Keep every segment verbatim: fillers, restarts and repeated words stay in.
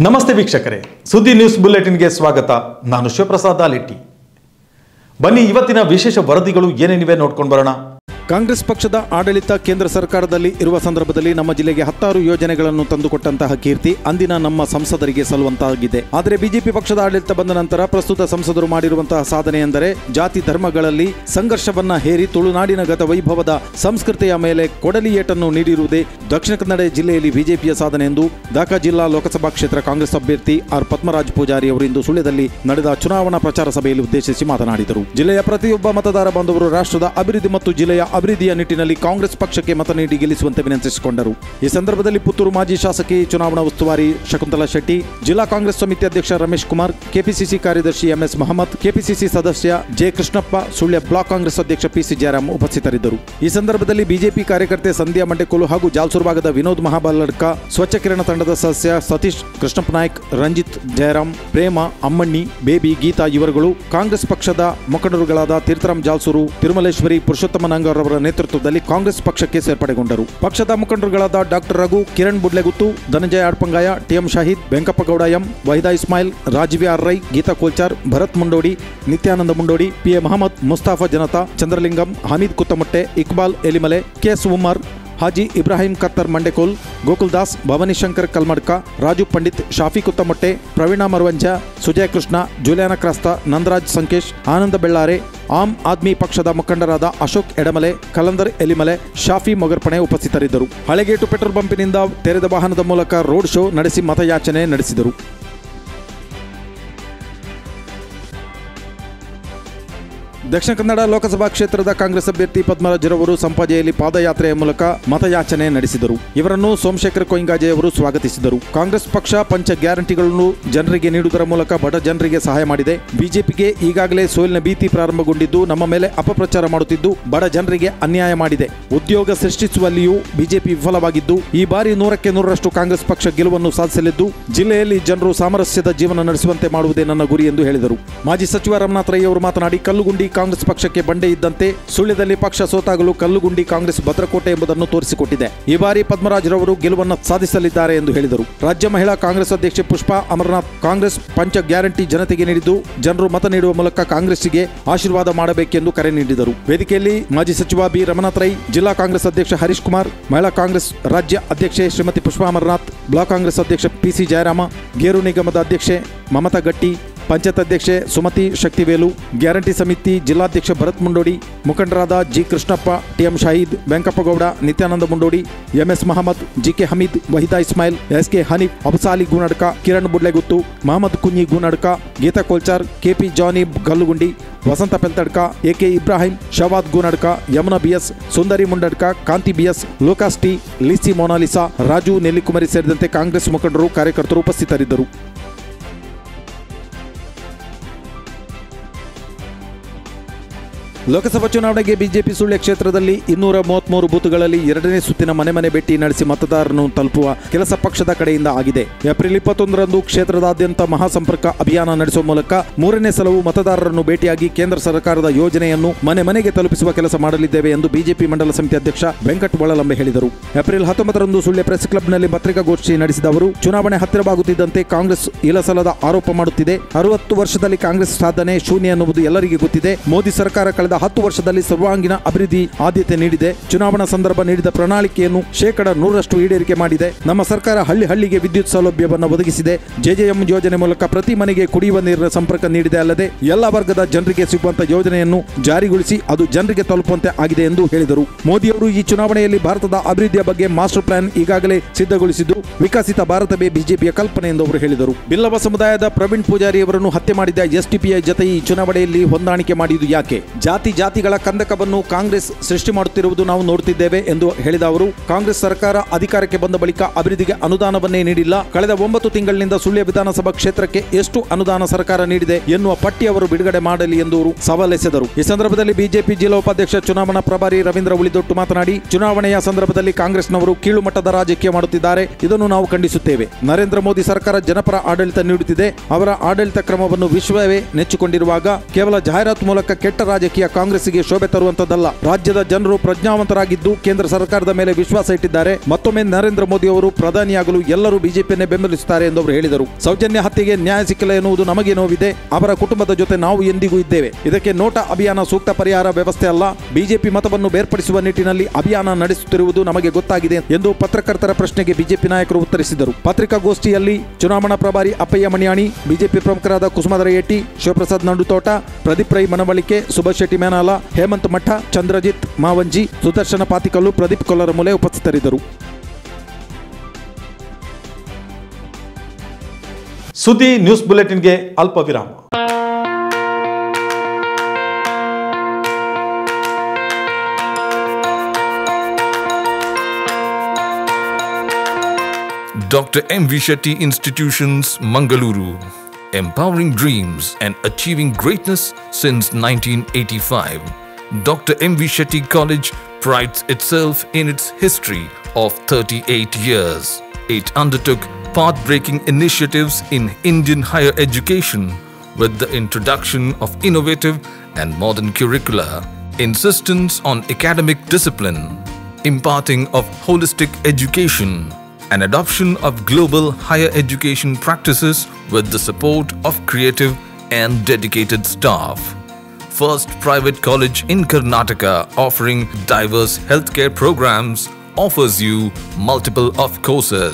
ನಮಸ್ತೆ ವೀಕ್ಷಕರೇ, ಸುದ್ದಿ ನ್ಯೂಸ್ ಬುಲೆಟಿನ್ಗೆ ಸ್ವಾಗತ. ನಾನು ಶಿವಪ್ರಸಾದ್ ಆಲಿಟ್ಟಿ. ಬನ್ನಿ ಇವತ್ತಿನ ವಿಶೇಷ ವರದಿಗಳು ಏನೇನಿವೆ ನೋಡ್ಕೊಂಡು ಬರೋಣ. ಕಾಂಗ್ರೆಸ್ ಪಕ್ಷದ ಆಡಳಿತ ಕೇಂದ್ರ ಸರ್ಕಾರದಲ್ಲಿ ಇರುವ ಸಂದರ್ಭದಲ್ಲಿ ನಮ್ಮ ಜಿಲ್ಲೆಗೆ ಹತ್ತಾರು ಯೋಜನೆಗಳನ್ನು ತಂದುಕೊಟ್ಟಂತಹ ಕೀರ್ತಿ ಅಂದಿನ ನಮ್ಮ ಸಂಸದರಿಗೆ ಸಲ್ಲುವಂತಾಗಿದೆ. ಆದರೆ ಬಿಜೆಪಿ ಪಕ್ಷದ ಆಡಳಿತ ಬಂದ ನಂತರ ಪ್ರಸ್ತುತ ಸಂಸದರು ಮಾಡಿರುವಂತಹ ಸಾಧನೆ ಎಂದರೆ ಜಾತಿ ಧರ್ಮಗಳಲ್ಲಿ ಸಂಘರ್ಷವನ್ನ ಹೇರಿ ತುಳುನಾಡಿನ ಗತ ವೈಭವದ ಸಂಸ್ಕೃತಿಯ ಮೇಲೆ ಕೊಡಲಿ ಏಟನ್ನು ನೀಡಿರುವುದೇ ದಕ್ಷಿಣ ಕನ್ನಡ ಜಿಲ್ಲೆಯಲ್ಲಿ ಬಿಜೆಪಿಯ ಸಾಧನೆ ಎಂದು ದಾಖಾ ಜಿಲ್ಲಾ ಲೋಕಸಭಾ ಕ್ಷೇತ್ರ ಕಾಂಗ್ರೆಸ್ ಅಭ್ಯರ್ಥಿ ಆರ್ ಪದ್ಮರಾಜ್ ಪೂಜಾರಿ ಅವರು ಇಂದು ಸುಳ್ಯದಲ್ಲಿ ನಡೆದ ಚುನಾವಣಾ ಪ್ರಚಾರ ಸಭೆಯಲ್ಲಿ ಉದ್ದೇಶಿಸಿ ಮಾತನಾಡಿದರು. ಜಿಲ್ಲೆಯ ಪ್ರತಿಯೊಬ್ಬ ಮತದಾರ ಬಾಂಧವರು ರಾಷ್ಟ್ರದ ಅಭಿವೃದ್ಧಿ ಮತ್ತು ಜಿಲ್ಲೆಯ ಅಭಿವೃದ್ಧಿಯ ನಿಟ್ಟಿನಲ್ಲಿ ಕಾಂಗ್ರೆಸ್ ಪಕ್ಷಕ್ಕೆ ಮತ ನೀಡಿ ಗೆಲ್ಲಿಸುವಂತೆ ವಿನಂತಿಸಿಕೊಂಡರು. ಈ ಸಂದರ್ಭದಲ್ಲಿ ಪುತ್ತೂರು ಮಾಜಿ ಶಾಸಕಿ ಚುನಾವಣಾ ಉಸ್ತುವಾರಿ ಶಕುಂತಲಾ ಶೆಟ್ಟಿ, ಜಿಲ್ಲಾ ಕಾಂಗ್ರೆಸ್ ಸಮಿತಿ ಅಧ್ಯಕ್ಷ ರಮೇಶ್ ಕುಮಾರ್, ಕೆಪಿಸಿಸಿ ಕಾರ್ಯದರ್ಶಿ ಎಂಎಸ್ ಮಹಮ್ಮದ್, ಕೆಪಿಸಿಸಿ ಸದಸ್ಯ ಜೆ ಕೃಷ್ಣಪ್ಪ, ಸುಳ್ಯ ಬ್ಲಾಕ್ ಕಾಂಗ್ರೆಸ್ ಅಧ್ಯಕ್ಷ ಪಿಸಿ ಜಯರಾಮ್ ಉಪಸ್ಥಿತರಿದ್ದರು. ಈ ಸಂದರ್ಭದಲ್ಲಿ ಬಿಜೆಪಿ ಕಾರ್ಯಕರ್ತೆ ಸಂಧ್ಯಾ ಮಂಡೆಕೋಲು ಹಾಗೂ ಜಾಲ್ಸೂರು ಭಾಗದ ವಿನೋದ್ ಮಹಾಬಾಲಡ್ಕ, ಸ್ವಚ್ಛ ಕಿರಣ ತಂಡದ ಸದಸ್ಯ ಸತೀಶ್ ಕೃಷ್ಣಪ್ಪ ನಾಯ್ಕ್, ರಂಜಿತ್, ಜಯರಾಮ್, ಪ್ರೇಮ, ಅಮ್ಮಣ್ಣಿ, ಬೇಬಿ, ಗೀತಾ ಇವರುಗಳು ಕಾಂಗ್ರೆಸ್ ಪಕ್ಷದ ಮುಖಂಡರುಗಳಾದ ತೀರ್ಥರಾಮ್ ಜಾಲ್ಸೂರು, ತಿರುಮಲೇಶ್ವರಿ, ಪುರುಷೋತ್ತಮ ನಂಗರ್ ಅವರ ನೇತೃತ್ವದಲ್ಲಿ ಕಾಂಗ್ರೆಸ್ ಪಕ್ಷಕ್ಕೆ ಸೇರ್ಪಡೆಗೊಂಡರು. ಪಕ್ಷದ ಮುಖಂಡರುಗಳಾದ doctor Raghu, Kiran Budlegutthu, Dhananjaya Adpangaya, TM Shahid, Venkappagowda M, Waheeda Ismail, Rajvi R Rai, Geetha Kolchar, Bharath Mundodi, Nithyananda Mundodi, P A Mohammed, Musthafa Janatha, Chandralingam, Hameed Kuthamotte, Iqbal Elimale, KS Umar, Haji Ibrahim Kattar Mandekol, Gokul Das, Bhavani Shankar Kalmadka, Raju Pandit, Shafi Kuthamotte, Praveena Maravanja, Sujay Krishna, Juliana Crasta, Nandaraj Sankesh, Ananda Bellare, Aam Aadmi ಪಕ್ಷದ ಮುಖಂಡರಾದ ಅಶೋಕ್ ಎಡಮಲೆ, ಕಲಂದರ್ ಎಲಿಮಲೆ, ಶಾಫಿ ಮೊಗರ್ಪಣೆ ಉಪಸ್ಥಿತರಿದ್ದರು. ಹಳೆಗೇಟು ಪೆಟ್ರೋಲ್ ಬಂಪಿನಿಂದ ತೆರೆದ ವಾಹನದ ಮೂಲಕ ರೋಡ್ ಶೋ ನಡೆಸಿ ಮತಯಾಚನೆ ನಡೆಸಿದರು. ದಕ್ಷಿಣ ಕನ್ನಡ ಲೋಕಸಭಾ ಕ್ಷೇತ್ರದ ಕಾಂಗ್ರೆಸ್ ಅಭ್ಯರ್ಥಿ ಪದ್ಮರಾಜರವರು ಸಂಪಾಜೆಯಲ್ಲಿ ಪಾದಯಾತ್ರೆಯ ಮೂಲಕ ಮತಯಾಚನೆ ನಡೆಸಿದರು. ಇವರನ್ನು ಸೋಮಶೇಖರ್ ಕೊಯಿಂಗಾಜೆ ಅವರು ಸ್ವಾಗತಿಸಿದರು. ಕಾಂಗ್ರೆಸ್ ಪಕ್ಷ ಪಂಚ ಗ್ಯಾರಂಟಿಗಳನ್ನು ಜನರಿಗೆ ನೀಡುವುದರ ಮೂಲಕ ಬಡ ಜನರಿಗೆ ಸಹಾಯ ಮಾಡಿದೆ. ಬಿಜೆಪಿಗೆ ಈಗಾಗಲೇ ಸೋಲಿನ ಭೀತಿ ಪ್ರಾರಂಭಗೊಂಡಿದ್ದು ನಮ್ಮ ಮೇಲೆ ಅಪಪ್ರಚಾರ ಮಾಡುತ್ತಿದ್ದು ಬಡ ಜನರಿಗೆ ಅನ್ಯಾಯ ಮಾಡಿದೆ. ಉದ್ಯೋಗ ಸೃಷ್ಟಿಸುವಲ್ಲಿಯೂ ಬಿಜೆಪಿ ವಿಫಲವಾಗಿದ್ದು ಈ ಬಾರಿ ನೂರಕ್ಕೆ ನೂರರಷ್ಟು ಕಾಂಗ್ರೆಸ್ ಪಕ್ಷ ಗೆಲುವನ್ನು ಸಾಧಿಸಲಿದ್ದು ಜಿಲ್ಲೆಯಲ್ಲಿ ಜನರು ಸಾಮರಸ್ಯದ ಜೀವನ ನಡೆಸುವಂತೆ ಮಾಡುವುದೇ ನನ್ನ ಗುರಿ ಎಂದು ಹೇಳಿದರು. ಮಾಜಿ ಸಚಿವ ರಮನಾಥ್ ರೈ ಅವರು ಮಾತನಾಡಿ, ಕಲ್ಲುಗುಂಡಿ ಕಾಂಗ್ರೆಸ್ ಪಕ್ಷಕ್ಕೆ ಬಂಡೆ ಇದ್ದಂತೆ ಸುಳ್ಯದಲ್ಲಿ ಪಕ್ಷ ಸೋತಾಗಲು ಕಲ್ಲುಗುಂಡಿ ಕಾಂಗ್ರೆಸ್ ಭದ್ರಕೋಟೆ ಎಂಬುದನ್ನು ತೋರಿಸಿಕೊಟ್ಟಿದೆ. ಈ ಬಾರಿ ಪದ್ಮರಾಜರವರು ಗೆಲುವನ್ನು ಸಾಧಿಸಲಿದ್ದಾರೆ ಎಂದು ಹೇಳಿದರು. ರಾಜ್ಯ ಮಹಿಳಾ ಕಾಂಗ್ರೆಸ್ ಅಧ್ಯಕ್ಷೆ ಪುಷ್ಪಾ ಅಮರನಾಥ್, ಕಾಂಗ್ರೆಸ್ ಪಂಚ ಗ್ಯಾರಂಟಿ ಜನತೆಗೆ ನೀಡಿದ್ದು ಜನರು ಮತ ನೀಡುವ ಮೂಲಕ ಕಾಂಗ್ರೆಸ್ಸಿಗೆ ಆಶೀರ್ವಾದ ಮಾಡಬೇಕೆಂದು ಕರೆ ನೀಡಿದರು. ವೇದಿಕೆಯಲ್ಲಿ ಮಾಜಿ ಸಚಿವ ಬಿ ರಮನಾಥ್ ರೈ, ಜಿಲ್ಲಾ ಕಾಂಗ್ರೆಸ್ ಅಧ್ಯಕ್ಷ ಹರೀಶ್ ಕುಮಾರ್, ಮಹಿಳಾ ಕಾಂಗ್ರೆಸ್ ರಾಜ್ಯ ಅಧ್ಯಕ್ಷೆ ಶ್ರೀಮತಿ ಪುಷ್ಪಾ ಅಮರನಾಥ್, ಬ್ಲಾಕ್ ಕಾಂಗ್ರೆಸ್ ಅಧ್ಯಕ್ಷ ಪಿಸಿ ಜಯರಾಮ, ಗೇರು ನಿಗಮದ ಅಧ್ಯಕ್ಷೆ ಮಮತಾ ಗಟ್ಟಿ, ಪಂಚಾಯತ್ ಅಧ್ಯಕ್ಷೆ ಸುಮತಿ ಶಕ್ತಿವೇಲು, ಗ್ಯಾರಂಟಿ ಸಮಿತಿ ಜಿಲ್ಲಾಧ್ಯಕ್ಷ ಭರತ್ ಮುಂಡೋಡಿ, ಮುಖಂಡರಾದ G Krishnappa, TM Shahid, Venkappagowda, Nithyananda Mundodi, MS Mohammed, GK Hameed, Waheeda Ismail, SK Haneef, Abasali Goonadka, Kiran Budlegutthu, Mohammed Kunhi Goonadka, Geetha Kolchar, KP Johnny Gallugundi, Vasantha Peltadka, AK Ibrahim, Shawad Goonadka, Yamuna BS, Sundari Mundadka, Kanthi BS, Lokas T, Lissy Monalisa, Raju Nellikumari ಸೇರಿದಂತೆ ಕಾಂಗ್ರೆಸ್ ಮುಖಂಡರು ಕಾರ್ಯಕರ್ತರು ಉಪಸ್ಥಿತರಿದ್ದರು. ಲೋಕಸಭಾ ಚುನಾವಣೆಗೆ ಬಿಜೆಪಿ ಸುಳ್ಯ ಕ್ಷೇತ್ರದಲ್ಲಿ ಇನ್ನೂರ ಮೂವತ್ಮೂರು ಬೂತ್ಗಳಲ್ಲಿ ಎರಡನೇ ಸುತ್ತಿನ ಮನೆ ಮನೆ ಭೇಟಿ ನಡೆಸಿ ಮತದಾರರನ್ನು ತಲುಪುವ ಕೆಲಸ ಪಕ್ಷದ ಕಡೆಯಿಂದ ಆಗಿದೆ. ಏಪ್ರಿಲ್ ಇಪ್ಪತ್ತೊಂದರಂದು ಕ್ಷೇತ್ರದಾದ್ಯಂತ ಮಹಾಸಂಪರ್ಕ ಅಭಿಯಾನ ನಡೆಸುವ ಮೂಲಕ ಮೂರನೇ ಸಲವೂ ಮತದಾರರನ್ನು ಭೇಟಿಯಾಗಿ ಕೇಂದ್ರ ಸರ್ಕಾರದ ಯೋಜನೆಯನ್ನು ಮನೆ ಮನೆಗೆ ತಲುಪಿಸುವ ಕೆಲಸ ಮಾಡಲಿದ್ದೇವೆ ಎಂದು ಬಿಜೆಪಿ ಮಂಡಲ ಸಮಿತಿ ಅಧ್ಯಕ್ಷ ವೆಂಕಟ್ ಒಳಲಂಬೆ ಹೇಳಿದರು. ಏಪ್ರಿಲ್ ಹತ್ತೊಂಬತ್ತರಂದು ಸುಳ್ಯ ಪ್ರೆಸ್ ಕ್ಲಬ್ನಲ್ಲಿ ಪತ್ರಿಕಾಗೋಷ್ಠಿ ನಡೆಸಿದ ಅವರು, ಚುನಾವಣೆ ಹತ್ತಿರವಾಗುತ್ತಿದ್ದಂತೆ ಕಾಂಗ್ರೆಸ್ ಇಲಸಲದ ಆರೋಪ ಮಾಡುತ್ತಿದೆ. ಅರವತ್ತು ವರ್ಷದಲ್ಲಿ ಕಾಂಗ್ರೆಸ್ ಸಾಧನೆ ಶೂನ್ಯ ಎನ್ನುವುದು ಎಲ್ಲರಿಗೂ ಗೊತ್ತಿದೆ. ಮೋದಿ ಸರ್ಕಾರ ಕಳೆದ ಹತ್ತು ವರ್ಷದಲ್ಲಿ ಸರ್ವಾಂಗೀಣ ಅಭಿವೃದ್ಧಿ ಆದ್ಯತೆ ನೀಡಿದೆ. ಚುನಾವಣಾ ಸಂದರ್ಭ ನೀಡಿದ ಪ್ರಣಾಳಿಕೆಯನ್ನು ಶೇಕಡ ನೂರರಷ್ಟು ಈಡೇರಿಕೆ ಮಾಡಿದೆ. ನಮ್ಮ ಸರ್ಕಾರ ಹಳ್ಳಿ ಹಳ್ಳಿಗೆ ವಿದ್ಯುತ್ ಸೌಲಭ್ಯವನ್ನು ಒದಗಿಸಿದೆ. ಜೆಜೆಎಂ ಯೋಜನೆ ಮೂಲಕ ಪ್ರತಿ ಮನೆಗೆ ಕುಡಿಯುವ ನೀರಿನ ಸಂಪರ್ಕ ನೀಡಿದೆ. ಅಲ್ಲದೆ ಎಲ್ಲ ವರ್ಗದ ಜನರಿಗೆ ಸಿಗುವಂತಹ ಯೋಜನೆಯನ್ನು ಜಾರಿಗೊಳಿಸಿ ಅದು ಜನರಿಗೆ ತಲುಪುವಂತೆ ಆಗಿದೆ ಎಂದು ಹೇಳಿದರು. ಮೋದಿಯವರು ಈ ಚುನಾವಣೆಯಲ್ಲಿ ಭಾರತದ ಅಭಿವೃದ್ಧಿಯ ಬಗ್ಗೆ ಮಾಸ್ಟರ್ ಪ್ಲಾನ್ ಈಗಾಗಲೇ ಸಿದ್ಧಗೊಳಿಸಿದ್ದು ವಿಕಸಿತ ಭಾರತವೇ ಬಿಜೆಪಿಯ ಕಲ್ಪನೆ ಎಂದು ಅವರು ಹೇಳಿದರು. ಬಿಲ್ಲವ ಸಮುದಾಯದ ಪ್ರವೀಣ್ ಪೂಜಾರಿ ಅವರನ್ನು ಹತ್ಯೆ ಮಾಡಿದ ಎಸ್ಡಿಪಿಐ ಜೊತೆ ಈ ಚುನಾವಣೆಯಲ್ಲಿ ಹೊಂದಾಣಿಕೆ ಮಾಡಿದ್ದು ಯಾಕೆ? ಜಾತಿ ಜಾತಿಗಳ ಕಂದಕವನ್ನು ಕಾಂಗ್ರೆಸ್ ಸೃಷ್ಟಿ ಮಾಡುತ್ತಿರುವುದು ನಾವು ನೋಡುತ್ತಿದ್ದೇವೆ ಎಂದು ಹೇಳಿದ ಅವರು, ಕಾಂಗ್ರೆಸ್ ಸರ್ಕಾರ ಅಧಿಕಾರಕ್ಕೆ ಬಂದ ಬಳಿಕ ಅಭಿವೃದ್ಧಿಗೆ ಅನುದಾನವನ್ನೇ ನೀಡಿಲ್ಲ. ಕಳೆದ ಒಂಬತ್ತು ತಿಂಗಳಿನಿಂದ ಸುಳ್ಯ ವಿಧಾನಸಭಾ ಕ್ಷೇತ್ರಕ್ಕೆ ಎಷ್ಟು ಅನುದಾನ ಸರ್ಕಾರ ನೀಡಿದೆ ಎನ್ನುವ ಪಟ್ಟಿ ಅವರು ಬಿಡುಗಡೆ ಮಾಡಲಿ ಎಂದು ಅವರು ಸವಾಲೆಸೆದರು. ಈ ಸಂದರ್ಭದಲ್ಲಿ ಬಿಜೆಪಿ ಜಿಲ್ಲಾ ಉಪಾಧ್ಯಕ್ಷ ಚುನಾವಣಾ ಪ್ರಭಾರಿ ರವೀಂದ್ರ ಉಳಿದೊಟ್ಟು ಮಾತನಾಡಿ, ಚುನಾವಣೆಯ ಸಂದರ್ಭದಲ್ಲಿ ಕಾಂಗ್ರೆಸ್ನವರು ಕೀಳು ಮಟ್ಟದ ರಾಜಕೀಯ ಮಾಡುತ್ತಿದ್ದಾರೆ. ಇದನ್ನು ನಾವು ಖಂಡಿಸುತ್ತೇವೆ. ನರೇಂದ್ರ ಮೋದಿ ಸರ್ಕಾರ ಜನಪರ ಆಡಳಿತ ನೀಡುತ್ತಿದೆ. ಅವರ ಆಡಳಿತ ಕ್ರಮವನ್ನು ವಿಶ್ವವೇ ನೆಚ್ಚಿಕೊಂಡಿರುವಾಗ ಕೇವಲ ಜಾಹೀರಾತು ಮೂಲಕ ಕೆಟ್ಟ ರಾಜಕೀಯ ಕಾಂಗ್ರೆಸ್ಸಿಗೆ ಶೋಭೆ ತರುವಂತದ್ದಲ್ಲ. ರಾಜ್ಯದ ಜನರು ಪ್ರಜ್ಞಾವಂತರಾಗಿದ್ದು ಕೇಂದ್ರ ಸರ್ಕಾರದ ಮೇಲೆ ವಿಶ್ವಾಸ ಇಟ್ಟಿದ್ದಾರೆ. ಮತ್ತೊಮ್ಮೆ ನರೇಂದ್ರ ಮೋದಿ ಅವರು ಪ್ರಧಾನಿಯಾಗಲು ಎಲ್ಲರೂ ಬಿಜೆಪಿಯನ್ನೇ ಬೆಂಬಲಿಸುತ್ತಾರೆ ಎಂದು ಅವರು ಹೇಳಿದರು. ಸೌಜನ್ಯ ಹತ್ಯೆಗೆ ನ್ಯಾಯ ಸಿಕ್ಕಿಲ್ಲ ಎನ್ನುವುದು ನಮಗೆ ನೋವಿದೆ. ಅವರ ಕುಟುಂಬದ ಜೊತೆ ನಾವು ಎಂದಿಗೂ ಇದ್ದೇವೆ. ಇದಕ್ಕೆ ನೋಟಾ ಅಭಿಯಾನ ಸೂಕ್ತ ಪರಿಹಾರ ವ್ಯವಸ್ಥೆ ಅಲ್ಲ. ಬಿಜೆಪಿ ಮತವನ್ನು ಬೇರ್ಪಡಿಸುವ ನಿಟ್ಟಿನಲ್ಲಿ ಅಭಿಯಾನ ನಡೆಸುತ್ತಿರುವುದು ನಮಗೆ ಗೊತ್ತಾಗಿದೆ ಎಂದು ಪತ್ರಕರ್ತರ ಪ್ರಶ್ನೆಗೆ ಬಿಜೆಪಿ ನಾಯಕರು ಉತ್ತರಿಸಿದರು. ಪತ್ರಿಕಾಗೋಷ್ಠಿಯಲ್ಲಿ ಚುನಾವಣಾ ಪ್ರಭಾರಿ ಅಪ್ಪಯ್ಯ ಮಣಿಯಾಣಿ, ಬಿಜೆಪಿ ಪ್ರಮುಖರಾದ ಕುಸುಮಾಧರ ಯೆಟ್ಟಿ, ಶಿವಪ್ರಸಾದ್ ನಂಡುತೋಟ, ಪ್ರದೀಪ್ ರೈ ಮನವಳಿಕೆ, ಸುಭಾಷ್ ಶೆಟ್ಟಿ ಮೇನಾಲ, ಹೇಮಂತ್ ಮಠ, ಚಂದ್ರಜಿತ್ ಮಾವಂಜಿ, ಸುದರ್ಶನ ಪಾತಿಕಲ್ಲು, ಪ್ರದೀಪ್ ಕೊಲ್ಲರಮೂಲೆ ಉಪಸ್ಥಿತರಿದ್ದರು. ಸುದ್ದಿ ನ್ಯೂಸ್ ಬುಲೆಟಿನ್ಗೆ ಅಲ್ಪ ವಿರಾಮ. Doctor M V Shetty Institutions, Mangaluru, empowering dreams and achieving greatness since nineteen eighty-five. Doctor M V Shetty College prides itself in its history of thirty-eight years. It undertook path-breaking initiatives in Indian higher education with the introduction of innovative and modern curricula, insistence on academic discipline, imparting of holistic education, and adoption of global higher education practices with the support of creative and dedicated staff. First private college in Karnataka offering diverse healthcare programs offers you multiple of courses.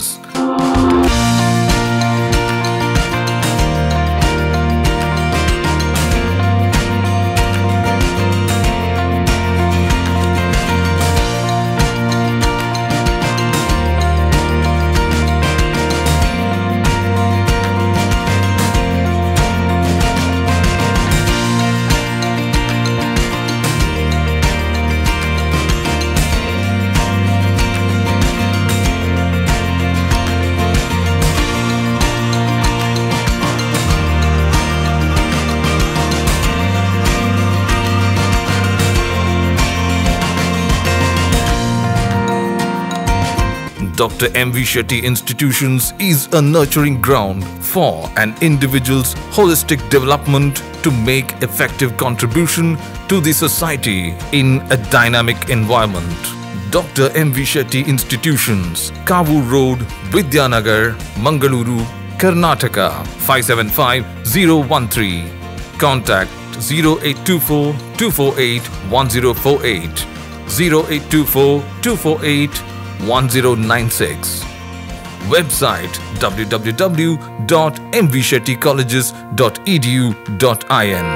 Doctor M V Shetty Institutions is a nurturing ground for an individual's holistic development to make effective contribution to the society in a dynamic environment. Doctor M V Shetty Institutions, Kavu Road, Vidyanagar, Mangaluru, Karnataka, five seven five zero one three. Contact zero eight two four two four eight one zero four eight, zero eight two four two four eight one zero nine six. Website w w w dot m v shetty colleges dot e d u dot i n.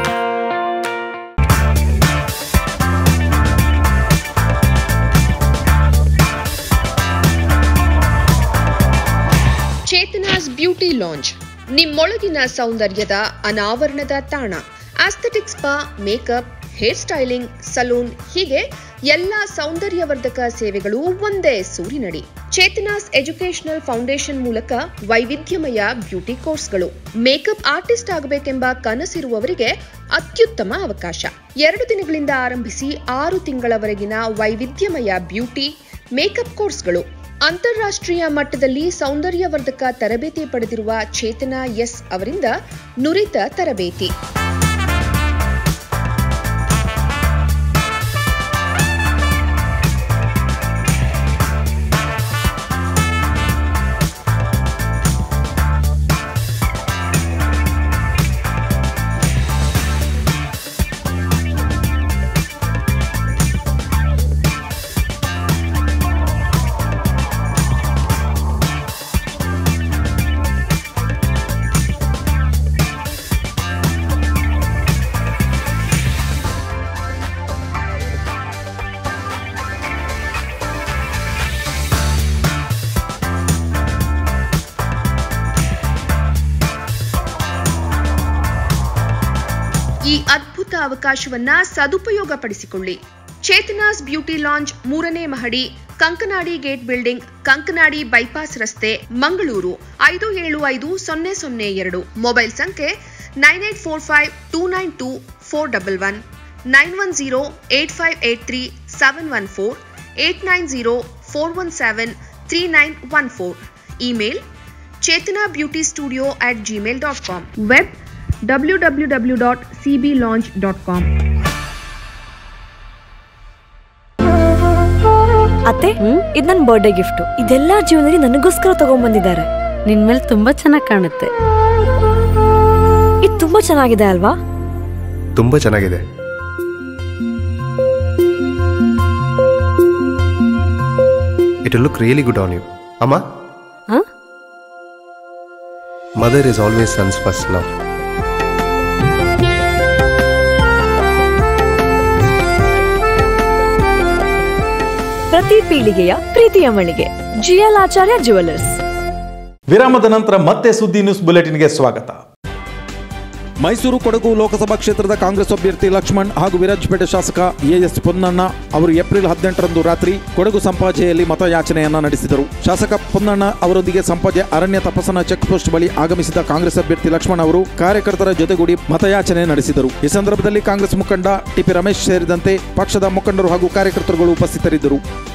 Chetana's beauty lounge, ನಿಮ್ಮೊಳಗಿನ ಸೌಂದರ್ಯದ ಅನಾವರಣದ ತಾಣ. Aesthetic spa, makeup, hair styling, salon ಹೀಗೆ ಎಲ್ಲ ಸೌಂದರ್ಯವರ್ಧಕ ಸೇವೆಗಳು ಒಂದೇ ಸೂರಿನಡಿ. ಚೇತನಾಸ್ ಎಜುಕೇಶನಲ್ ಫೌಂಡೇಶನ್ ಮೂಲಕ ವೈವಿಧ್ಯಮಯ ಬ್ಯೂಟಿ ಕೋರ್ಸ್ಗಳು. ಮೇಕಪ್ ಆರ್ಟಿಸ್ಟ್ ಆಗಬೇಕೆಂಬ ಕನಸಿರುವವರಿಗೆ ಅತ್ಯುತ್ತಮ ಅವಕಾಶ. ಎರಡು ದಿನಗಳಿಂದ ಆರಂಭಿಸಿ ಆರು ತಿಂಗಳವರೆಗಿನ ವೈವಿಧ್ಯಮಯ ಬ್ಯೂಟಿ ಮೇಕಪ್ ಕೋರ್ಸ್ಗಳು. ಅಂತಾರಾಷ್ಟ್ರೀಯ ಮಟ್ಟದಲ್ಲಿ ಸೌಂದರ್ಯವರ್ಧಕ ತರಬೇತಿ ಪಡೆದಿರುವ ಚೇತನಾ ಎಸ್ ಅವರಿಂದ ನುರಿತ ತರಬೇತಿ. ಈ ಅದ್ಭುತ ಅವಕಾಶವನ್ನ ಸದುಪಯೋಗ ಪಡಿಸಿಕೊಳ್ಳಿ. ಚೇತನಾಸ್ ಬ್ಯೂಟಿ ಲಾಂಜ್, ಮೂರನೇ ಮಹಡಿ, Kankanadi gate building, Kankanadi bypass ರಸ್ತೆ, ಮಂಗಳೂರು ಐದು ಏಳು ಐದು ಸೊನ್ನೆ ಸೊನ್ನೆ ಎರಡು. ಮೊಬೈಲ್ ಸಂಖ್ಯೆ nine eight four five two nine two four double one, nine one zero eight five eight three seven one four, eight nine zero four one seven three nine one four. Email Chetana beauty studio at Gmail dot com. Web W W W dot C B lounge dot com. ಅತ್ತೆ, ಇದು ನನ್ನ birthday gift. ಇದೆಲ್ಲ ಜೀವನದಲ್ಲಿ ನನಗೋಸ್ಕರ ತಗೊಂಡ್ಬಂದಿದ್ದಾರೆ. ನಿನ್ ಮೇಲೆ ತುಂಬಾ ಚೆನ್ನಾಗಿ ಕಾಣುತ್ತೆ. ಇದು ತುಂಬಾ ಚೆನ್ನಾಗಿದೆ ಅಲ್ವಾ? ತುಂಬಾ ಚೆನ್ನಾಗಿದೆ. It will look really good on you. Amma? Huh? Mother is always son's first love. ಪ್ರತಿ ಪೀಳಿಗೆಯ ಪ್ರೀತಿಯ ಮಳಿಗೆ ಜಿಎಲ್ ಆಚಾರ್ಯ ಜ್ಯುವೆಲರ್ಸ್. ವಿರಾಮದ ನಂತರ ಮತ್ತೆ ಸುದ್ದಿ ನ್ಯೂಸ್ ಬುಲೆಟಿನ್ಗೆ ಸ್ವಾಗತ. ಮೈಸೂರು ಕೊಡಗು ಲೋಕಸಭಾ ಕ್ಷೇತ್ರದ ಕಾಂಗ್ರೆಸ್ ಅಭ್ಯರ್ಥಿ ಲಕ್ಷ್ಮಣ್ ಹಾಗೂ ವಿರಾಜಪೇಟೆ ಶಾಸಕ ಎಎಸ್ ಪೊನ್ನಣ್ಣ ಅವರು ಏಪ್ರಿಲ್ ಹದಿನೆಂಟರಂದು ರಾತ್ರಿ ಕೊಡಗು ಸಂಪಾಜೆಯಲ್ಲಿ ಮತಯಾಚನೆಯನ್ನ ನಡೆಸಿದರು. ಶಾಸಕ ಪೊನ್ನಣ್ಣ ಅವರೊಂದಿಗೆ ಸಂಪಾಜೆ ಅರಣ್ಯ ತಪಸ್ಸನ ಚೆಕ್ ಪೋಸ್ಟ್ ಬಳಿ ಆಗಮಿಸಿದ ಕಾಂಗ್ರೆಸ್ ಅಭ್ಯರ್ಥಿ ಲಕ್ಷ್ಮಣ್ ಅವರು ಕಾರ್ಯಕರ್ತರ ಜೊತೆಗೂಡಿ ಮತಯಾಚನೆ ನಡೆಸಿದರು. ಈ ಸಂದರ್ಭದಲ್ಲಿ ಕಾಂಗ್ರೆಸ್ ಮುಖಂಡ ಟಿಪಿ ರಮೇಶ್ ಸೇರಿದಂತೆ ಪಕ್ಷದ ಮುಖಂಡರು ಹಾಗೂ ಕಾರ್ಯಕರ್ತರುಗಳು ಉಪಸ್ಥಿತರಿದ್ದರು.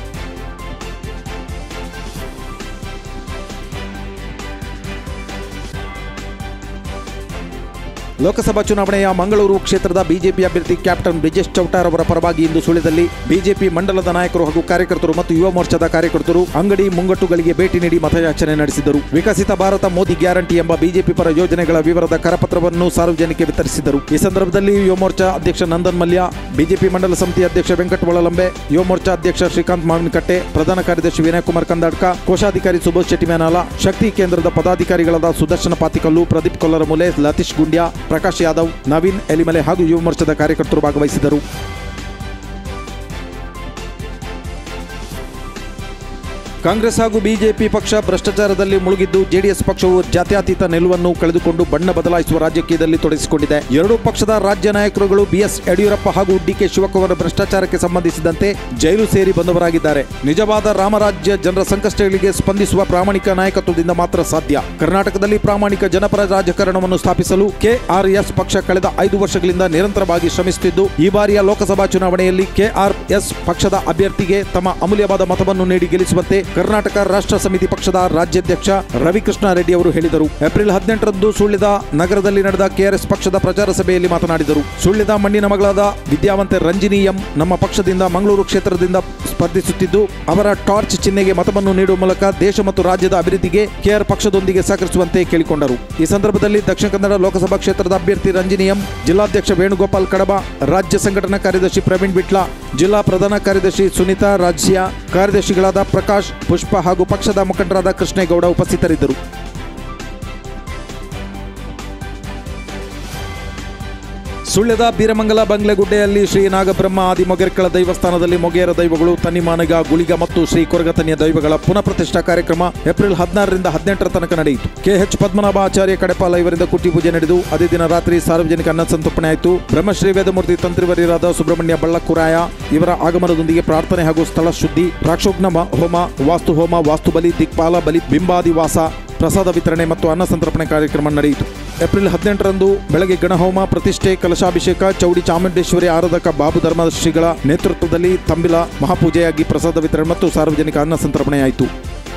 ಲೋಕಸಭಾ ಚುನಾವಣೆಯ ಮಂಗಳೂರು ಕ್ಷೇತ್ರದ ಬಿಜೆಪಿ ಅಭ್ಯರ್ಥಿ ಕ್ಯಾಪ್ಟನ್ ಬ್ರಿಜೇಶ್ ಚೌಟಾರ್ ಅವರ ಪರವಾಗಿ ಇಂದು ಸುಳ್ಯದಲ್ಲಿ ಬಿಜೆಪಿ ಮಂಡಲದ ನಾಯಕರು ಹಾಗೂ ಕಾರ್ಯಕರ್ತರು ಮತ್ತು ಯುವ ಮೋರ್ಚಾದ ಕಾರ್ಯಕರ್ತರು ಅಂಗಡಿ ಮುಂಗಟ್ಟುಗಳಿಗೆ ಭೇಟಿ ನೀಡಿ ಮತಯಾಚನೆ ನಡೆಸಿದರು. ವಿಕಸಿತ ಭಾರತ ಮೋದಿ ಗ್ಯಾರಂಟಿ ಎಂಬ ಬಿಜೆಪಿ ಪರ ಯೋಜನೆಗಳ ವಿವರದ ಕರಪತ್ರವನ್ನು ಸಾರ್ವಜನಿಕರಿಗೆ ವಿತರಿಸಿದರು. ಈ ಸಂದರ್ಭದಲ್ಲಿ ಯುವ ಮೋರ್ಚಾ ಅಧ್ಯಕ್ಷ ನಂದನ್ ಮಲ್ಯ, ಬಿಜೆಪಿ ಮಂಡಲ ಸಮಿತಿ ಅಧ್ಯಕ್ಷ ವೆಂಕಟ ಒಳಲಂಬೆ, ಯುವ ಮೋರ್ಚಾ ಅಧ್ಯಕ್ಷ ಶ್ರೀಕಾಂತ್ ಮಾವಿನಕಟ್ಟೆ, ಪ್ರಧಾನ ಕಾರ್ಯದರ್ಶಿ ವಿನಯ್ ಕುಮಾರ್ ಕಂದಾಡ್ಕ, ಕೋಶಾಧಿಕಾರಿ ಸುಬೋಧ್ ಶೆಟ್ಟಿ ಮೇನಾಲ, ಶಕ್ತಿ ಕೇಂದ್ರದ ಪದಾಧಿಕಾರಿಗಳಾದ ಸುದರ್ಶನ ಪಾತಿಕಲ್ಲು, ಪ್ರದೀಪ್ ಕೊಲ್ಲರಮೂಲೆ, ಲತೀಶ್ ಗುಂಡ್ಯಾ, ಪ್ರಕಾಶ್ ಯಾದವ್, ನವೀನ್ ಎಲಿಮಲೆ ಹಾಗೂ ಯುವ ಮೋರ್ಚಾದ ಕಾರ್ಯಕರ್ತರು ಭಾಗವಹಿಸಿದರು. ಕಾಂಗ್ರೆಸ್ ಹಾಗೂ ಬಿಜೆಪಿ ಪಕ್ಷ ಭ್ರಷ್ಟಾಚಾರದಲ್ಲಿ ಮುಳುಗಿದ್ದು ಜೆಡಿಎಸ್ ಪಕ್ಷವು ಜಾತ್ಯತೀತ ನಿಲುವನ್ನು ಕಳೆದುಕೊಂಡು ಬಣ್ಣ ಬದಲಾಯಿಸುವ ರಾಜಕೀಯದಲ್ಲಿ ತೊಡಗಿಸಿಕೊಂಡಿದೆ. ಎರಡೂ ಪಕ್ಷದ ರಾಜ್ಯ ನಾಯಕರುಗಳು ಬಿಎಸ್ ಯಡಿಯೂರಪ್ಪ ಹಾಗೂ ಡಿಕೆ ಶಿವಕುಮಾರ್ ಭ್ರಷ್ಟಾಚಾರಕ್ಕೆ ಸಂಬಂಧಿಸಿದಂತೆ ಜೈಲು ಸೇರಿ ಬಂದವರಾಗಿದ್ದಾರೆ. ನಿಜವಾದ ರಾಮರಾಜ್ಯ ಜನರ ಸಂಕಷ್ಟಗಳಿಗೆ ಸ್ಪಂದಿಸುವ ಪ್ರಾಮಾಣಿಕ ನಾಯಕತ್ವದಿಂದ ಮಾತ್ರ ಸಾಧ್ಯ. ಕರ್ನಾಟಕದಲ್ಲಿ ಪ್ರಾಮಾಣಿಕ ಜನಪರ ರಾಜಕಾರಣವನ್ನು ಸ್ಥಾಪಿಸಲು ಕೆಆರ್ಎಸ್ ಪಕ್ಷ ಕಳೆದ ಐದು ವರ್ಷಗಳಿಂದ ನಿರಂತರವಾಗಿ ಶ್ರಮಿಸುತ್ತಿದ್ದು ಈ ಬಾರಿಯ ಲೋಕಸಭಾ ಚುನಾವಣೆಯಲ್ಲಿ ಕೆಆರ್ಎಸ್ ಪಕ್ಷದ ಅಭ್ಯರ್ಥಿಗೆ ತಮ್ಮ ಅಮೂಲ್ಯವಾದ ಮತವನ್ನು ನೀಡಿ ಗೆಲ್ಲಿಸುವಂತೆ ಕರ್ನಾಟಕ ರಾಷ್ಟ್ರ ಸಮಿತಿ ಪಕ್ಷದ ರಾಜ್ಯಾಧ್ಯಕ್ಷ ರವಿಕೃಷ್ಣ ರೆಡ್ಡಿ ಅವರು ಹೇಳಿದರು. ಏಪ್ರಿಲ್ ಹದಿನೆಂಟರಂದು ಸುಳ್ಯದ ನಗರದಲ್ಲಿ ನಡೆದ ಕೆಆರ್ಎಸ್ ಪಕ್ಷದ ಪ್ರಚಾರ ಸಭೆಯಲ್ಲಿ ಮಾತನಾಡಿದರು. ಸುಳ್ಯದ ಮಣ್ಣಿನ ಮಗಳಾದ ವಿದ್ಯಾವಂತೆ ರಂಜಿನಿ ಎಂ ನಮ್ಮ ಪಕ್ಷದಿಂದ ಮಂಗಳೂರು ಕ್ಷೇತ್ರದಿಂದ ಸ್ಪರ್ಧಿಸುತ್ತಿದ್ದು ಅವರ ಟಾರ್ಚ್ ಚಿಹ್ನೆಗೆ ಮತವನ್ನು ನೀಡುವ ಮೂಲಕ ದೇಶ ಮತ್ತು ರಾಜ್ಯದ ಅಭಿವೃದ್ಧಿಗೆ ಕೆಆರ್ ಪಕ್ಷದೊಂದಿಗೆ ಸಹಕರಿಸುವಂತೆ ಕೇಳಿಕೊಂಡರು. ಈ ಸಂದರ್ಭದಲ್ಲಿ ದಕ್ಷಿಣ ಕನ್ನಡ ಲೋಕಸಭಾ ಕ್ಷೇತ್ರದ ಅಭ್ಯರ್ಥಿ ರಂಜಿನಿ ಎಂ, ಜಿಲ್ಲಾಧ್ಯಕ್ಷ ವೇಣುಗೋಪಾಲ್ ಕಡಬ, ರಾಜ್ಯ ಸಂಘಟನಾ ಕಾರ್ಯದರ್ಶಿ ಪ್ರವೀಣ್ ಬಿಟ್ಲಾ, ಜಿಲ್ಲಾ ಪ್ರಧಾನ ಕಾರ್ಯದರ್ಶಿ ಸುನೀತಾ ರಾಜ್ಯ, ಕಾರ್ಯದರ್ಶಿಗಳಾದ ಪ್ರಕಾಶ್, ಪುಷ್ಪ ಹಾಗೂ ಪಕ್ಷದ ಮುಖಂಡರಾದ ಕೃಷ್ಣೇಗೌಡ ಉಪಸ್ಥಿತರಿದ್ದರು. ಸುಳ್ಯದ ಬೀರಮಂಗಲ ಬಂಗ್ಲೆಗುಡ್ಡೆಯಲ್ಲಿ ಶ್ರೀ ನಾಗಬ್ರಹ್ಮ ಆದಿ ಮೊಗೇರ್ಕಳ ದೈವಸ್ಥಾನದಲ್ಲಿ ಮೊಗೇರ ದೈವಗಳು, ತನ್ನಿಮಾನಗ, ಗುಳಿಗ ಮತ್ತು ಶ್ರೀ ಕೊರಗತನಿಯ ದೈವಗಳ ಪುನಃ ಪ್ರತಿಷ್ಠಾ ಕಾರ್ಯಕ್ರಮ ಏಪ್ರಿಲ್ ಹದಿನಾರರಿಂದ ಹದಿನೆಂಟರ ತನಕ ನಡೆಯಿತು. ಕೆಎಚ್ ಪದ್ಮನಾಭ ಆಚಾರ್ಯ ಕಡೆಪಾಲ ಇವರಿಂದ ಕುಟ್ಟಿ ಪೂಜೆ ನಡೆದು ಅದೇ ದಿನ ರಾತ್ರಿ ಸಾರ್ವಜನಿಕ ಅನ್ನ ಸಂತರ್ಪಣೆ ಆಯಿತು. ಬ್ರಹ್ಮಶ್ರೀ ವೇದಮೂರ್ತಿ ತಂತ್ರಿವರ್ಯರಾದ ಸುಬ್ರಹ್ಮಣ್ಯ ಬಳ್ಳಕ್ಕುರಾಯ ಇವರ ಆಗಮನದೊಂದಿಗೆ ಪ್ರಾರ್ಥನೆ ಹಾಗೂ ಸ್ಥಳ ಶುದ್ಧಿ, ರಾಕ್ಷೋಗ್ನ ಹೋಮ, ವಾಸ್ತು ಹೋಮ, ವಾಸ್ತುಬಲಿ, ದಿಕ್ಪಾಲ ಬಲಿ, ಬಿಂಬಾದಿ ವಾಸ, ಪ್ರಸಾದ ವಿತರಣೆ ಮತ್ತು ಅನ್ನ ಸಂತರ್ಪಣೆ ಕಾರ್ಯಕ್ರಮ ನಡೆಯಿತು. ಏಪ್ರಿಲ್ ಹದಿನೆಂಟರಂದು ಬೆಳಗ್ಗೆ ಗಣಹೋಮ, ಪ್ರತಿಷ್ಠೆ, ಕಲಶಾಭಿಷೇಕ, ಚೌಡಿ ಚಾಮುಂಡೇಶ್ವರಿ ಆರಾಧಕ ಬಾಬು ಧರ್ಮಶ್ರೀಗಳ ನೇತೃತ್ವದಲ್ಲಿ ತಂಬಿಲ ಮಹಾಪೂಜೆಯಾಗಿ ಪ್ರಸಾದ ವಿತರಣೆ ಮತ್ತು ಸಾರ್ವಜನಿಕ ಅನ್ನ ಸಂತರ್ಪಣೆಯಾಯಿತು.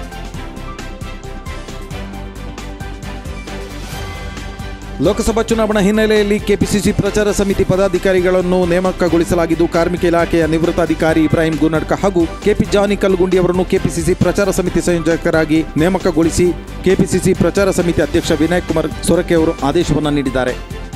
ಲೋಕಸಭಾ ಚುನಾವಣಾ ಹಿನ್ನೆಲೆಯಲ್ಲಿ ಕೆಪಿಸಿಸಿ ಪ್ರಚಾರ ಸಮಿತಿ ಪದಾಧಿಕಾರಿಗಳನ್ನು ನೇಮಕಗೊಳಿಸಲಾಗಿದ್ದು ಕಾರ್ಮಿಕ ಇಲಾಖೆಯ ನಿವೃತ್ತ ಅಧಿಕಾರಿ ಇಬ್ರಾಹಿಂ ಗುನ್ನಡ್ಕ ಹಾಗೂ ಕೆಪಿ ಜಾನಿ ಕಲ್ಗುಂಡಿ ಅವರನ್ನು ಕೆಪಿಸಿಸಿ ಪ್ರಚಾರ ಸಮಿತಿ ಸಂಯೋಜಕರಾಗಿ ನೇಮಕಗೊಳಿಸಿ ಕೆಪಿಸಿಸಿ ಪ್ರಚಾರ ಸಮಿತಿ ಅಧ್ಯಕ್ಷ ವಿನಯ್ ಕುಮಾರ್ ಸೊರಕೆ ಅವರು ಆದೇಶವನ್ನು ನೀಡಿದ್ದಾರೆ.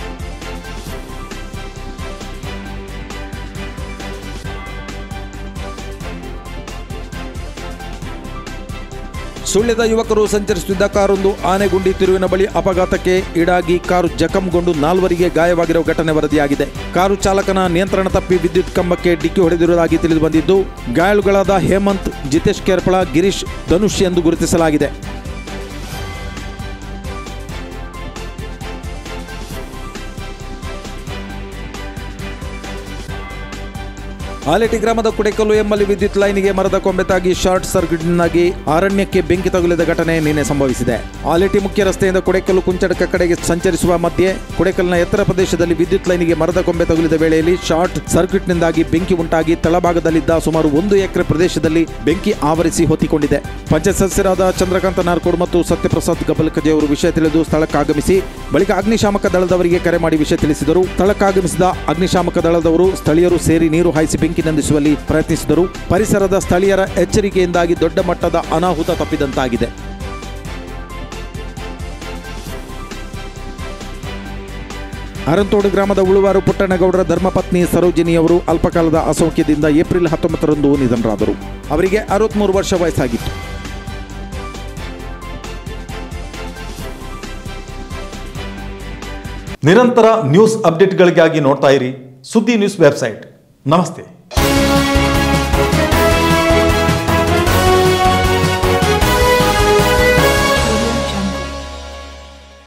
ಸುಳ್ಯದ ಯುವಕರು ಸಂಚರಿಸುತ್ತಿದ್ದ ಕಾರೊಂದು ಆನೆಗುಂಡಿ ತಿರುವಿನ ಬಳಿ ಅಪಘಾತಕ್ಕೆ ಈಡಾಗಿ ಕಾರು ಜಖಂಗೊಂಡು ನಾಲ್ವರಿಗೆ ಗಾಯವಾಗಿರುವ ಘಟನೆ ವರದಿಯಾಗಿದೆ. ಕಾರು ಚಾಲಕನ ನಿಯಂತ್ರಣ ತಪ್ಪಿ ವಿದ್ಯುತ್ ಕಂಬಕ್ಕೆ ಡಿಕ್ಕಿ ಹೊಡೆದಿರುವುದಾಗಿ ತಿಳಿದು ಬಂದಿದ್ದು ಗಾಯಾಳುಗಳಾದ ಹೇಮಂತ್, ಜಿತೇಶ್ ಕೇರ್ಪಳ, ಗಿರೀಶ್, ಧನುಷ್ ಎಂದು ಗುರುತಿಸಲಾಗಿದೆ. ಆಲೇಟಿ ಗ್ರಾಮದ ಕುಡೆಕಲ್ಲು ಎಂಬಲ್ಲಿ ವಿದ್ಯುತ್ ಲೈನಿಗೆ ಮರದ ಕೊಂಬೆ ತಾಗಿ ಶಾರ್ಟ್ ಸರ್ಕ್ಯೂಟ್ನಿಂದಾಗಿ ಅರಣ್ಯಕ್ಕೆ ಬೆಂಕಿ ತಗುಲಿದ ಘಟನೆ ನಿನ್ನೆ ಸಂಭವಿಸಿದೆ. ಆಲೇಟಿ ಮುಖ್ಯ ರಸ್ತೆಯಿಂದ ಕುಡೆಕಲ್ಲು ಕುಂಚಡಕ ಕಡೆಗೆ ಸಂಚರಿಸುವ ಮಧ್ಯೆ ಕುಡೆಕಲ್ನ ಎತ್ತರ ಪ್ರದೇಶದಲ್ಲಿ ವಿದ್ಯುತ್ ಲೈನಿಗೆ ಮರದ ಕೊಂಬೆ ತಗುಲಿದ ವೇಳೆಯಲ್ಲಿ ಶಾರ್ಟ್ ಸರ್ಕ್ಯೂಟ್ನಿಂದಾಗಿ ಬೆಂಕಿ ಉಂಟಾಗಿ ತಳಭಾಗದಲ್ಲಿದ್ದ ಸುಮಾರು ಒಂದು ಎಕರೆ ಪ್ರದೇಶದಲ್ಲಿ ಬೆಂಕಿ ಆವರಿಸಿ ಹೊತ್ತಿಕೊಂಡಿದೆ. ಪಂಚಾಯತ್ ಸದಸ್ಯರಾದ ಚಂದ್ರಕಾಂತ ನಾರ್ಕೋಡ್ ಮತ್ತು ಸತ್ಯಪ್ರಸಾದ್ ಗಬಲಕಜೆ ಅವರು ವಿಷಯ ತಿಳಿದು ಸ್ಥಳಕ್ಕಾಗಮಿಸಿ ಬಳಿಕ ಅಗ್ನಿಶಾಮಕ ದಳದವರಿಗೆ ಕರೆ ಮಾಡಿ ವಿಷಯ ತಿಳಿಸಿದರು. ಸ್ಥಳಕ್ಕಾಗಮಿಸಿದ ಅಗ್ನಿಶಾಮಕ ದಳದವರು ಸ್ಥಳೀಯರು ಸೇರಿ ನೀರು ಹಾಯಿಸಿ ಬೆಂಕಿ ಬೆಂಕಿ ನಂದಿಸುವಲ್ಲಿ ಪ್ರಯತ್ನಿಸಿದರು. ಪರಿಸರದ ಸ್ಥಳೀಯರ ಎಚ್ಚರಿಕೆಯಿಂದಾಗಿ ದೊಡ್ಡ ಮಟ್ಟದ ಅನಾಹುತ ತಪ್ಪಿದಂತಾಗಿದೆ. ಅರಂತೋಡು ಗ್ರಾಮದ ಉಳುವಾರು ಪುಟ್ಟಣ್ಣಗೌಡರ ಧರ್ಮಪತ್ನಿ ಸರೋಜಿನಿಯವರು ಅಲ್ಪಕಾಲದ ಅಸೌಖ್ಯದಿಂದ ಏಪ್ರಿಲ್ ಹತ್ತೊಂಬತ್ತರಂದು ನಿಧನರಾದರು. ಅವರಿಗೆ ಅರವತ್ಮೂರು ವರ್ಷ ವಯಸ್ಸಾಗಿತ್ತು. ನಿರಂತರ ನ್ಯೂಸ್ ಅಪ್ಡೇಟ್ಗಳಿಗಾಗಿ ನೋಡ್ತಾ ಇರಿ ಸುದ್ದಿ ನ್ಯೂಸ್ ವೆಬ್ಸೈಟ್. ನಮಸ್ತೆ.